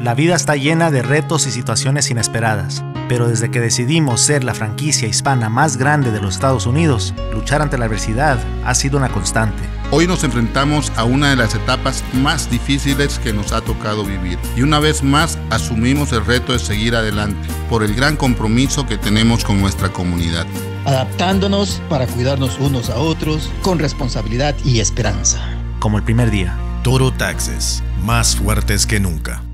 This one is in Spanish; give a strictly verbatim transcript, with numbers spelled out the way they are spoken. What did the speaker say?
La vida está llena de retos y situaciones inesperadas, pero desde que decidimos ser la franquicia hispana más grande de los Estados Unidos, luchar ante la adversidad ha sido una constante. Hoy nos enfrentamos a una de las etapas más difíciles que nos ha tocado vivir y una vez más asumimos el reto de seguir adelante por el gran compromiso que tenemos con nuestra comunidad. Adaptándonos para cuidarnos unos a otros con responsabilidad y esperanza. Como el primer día. Toro Taxes, más fuertes que nunca.